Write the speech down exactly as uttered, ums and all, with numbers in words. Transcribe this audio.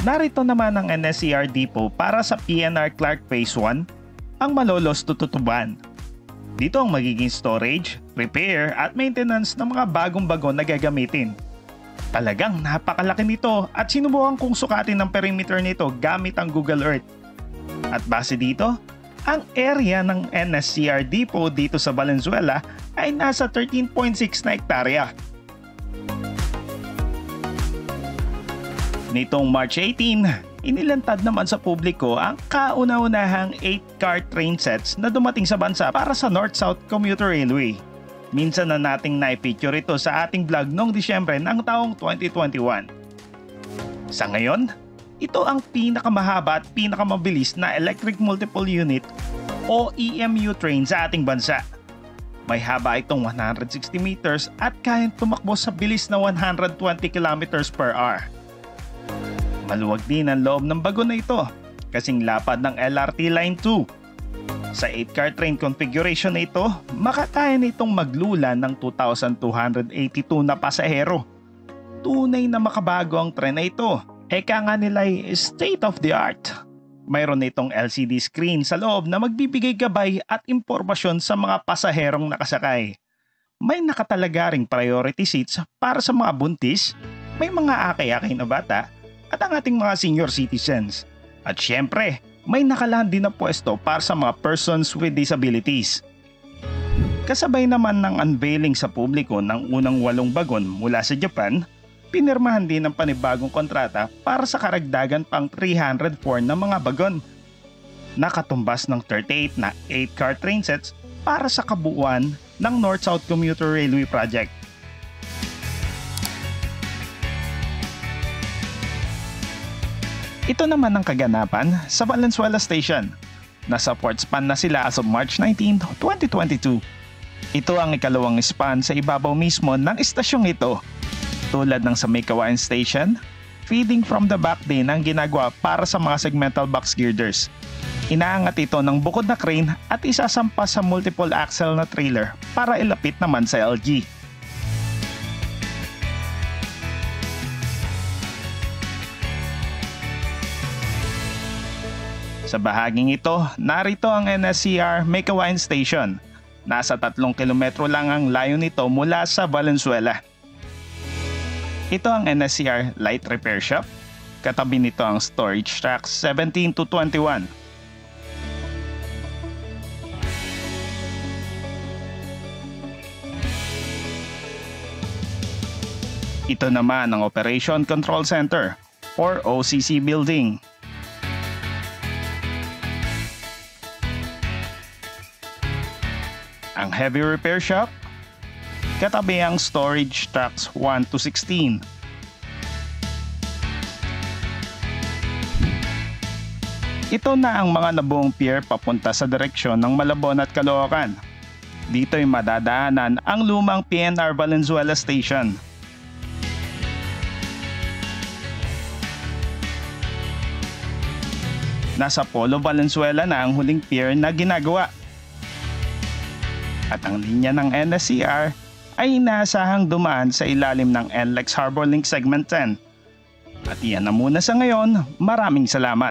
Narito naman ang N S C R Depot para sa P N R Clark Phase one, ang Malolos to Tutuban. Dito ang magiging storage, repair at maintenance ng mga bagong bagon na gagamitin. Talagang napakalaki nito at sinubukan kong sukatin ang perimeter nito gamit ang Google Earth. At base dito, ang area ng N S C R Depot dito sa Valenzuela ay nasa thirteen point six na hektarya. Nitong March eighteen, inilantad naman sa publiko ang kauna-unahang eight car train sets na dumating sa bansa para sa North-South Commuter Railway. Minsan na nating na-picture ito sa ating vlog noong Disyembre ng taong twenty twenty-one. Sa ngayon, ito ang pinakamahaba at pinakamabilis na electric multiple unit o E M U train sa ating bansa. May haba itong one hundred sixty meters at kayang tumakbo sa bilis na one hundred twenty kilometers per hour. Maluwag din ang loob ng bagon na ito, kasing lapad ng L R T Line two. Sa eight car train configuration na ito, makakaya nitong maglula ng two thousand two hundred eighty-two na pasahero. Tunay na makabago ang tren na ito. Eka nga nila ay state of the art. Mayroon nitong L C D screen sa loob na magbibigay gabay at impormasyon sa mga pasaherong nakasakay. May nakatalagaring priority seats para sa mga buntis, may mga akay-akay na bata, at ang ating mga senior citizens. At syempre, may nakalaan din na pwesto para sa mga persons with disabilities. Kasabay naman ng unveiling sa publiko ng unang walong bagon mula sa Japan, pinirmahan din ang panibagong kontrata para sa karagdagan pang three hundred four na mga bagon. Nakatumbas ng thirty-eight na eight car train sets para sa kabuuan ng North-South Commuter Railway Project. Ito naman ang kaganapan sa Valenzuela Station. Nasa port span na sila as of March nineteenth, twenty twenty-two. Ito ang ikalawang span sa ibabaw mismo ng istasyong ito. Tulad ng sa May Kawayan Station, feeding from the back din ang ginagawa para sa mga segmental box girders. Inaangat ito ng bukod na crane at isasampa sa multiple axle na trailer para ilapit naman sa L G. Sa bahaging ito, narito ang N S C R May Kawayan Station. Nasa tatlong kilometro lang ang layo nito mula sa Valenzuela. Ito ang N S C R Light Repair Shop. Katabi nito ang storage tracks seventeen to twenty-one. Ito naman ang Operation Control Center or O C C building. Ang Heavy Repair Shop, katabi ang storage tracks one to sixteen. Ito na ang mga nabuong pier papunta sa direksyon ng Malabon at Caloocan. Dito'y madadaanan ang lumang P N R Valenzuela Station. Nasa Polo Valenzuela na ang huling pier na ginagawa. At ang linya ng N S C R ay inaasahang dumaan sa ilalim ng N L E X Harbor Link Segment ten. At iyan na muna sa ngayon. Maraming salamat.